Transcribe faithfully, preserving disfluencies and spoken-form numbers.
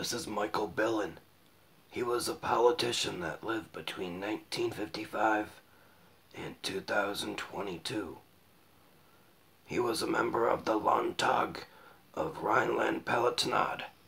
This is Michael Billen. He was a politician that lived between nineteen fifty-five and two thousand twenty-two. He was a member of the Landtag of Rhineland-Palatinate.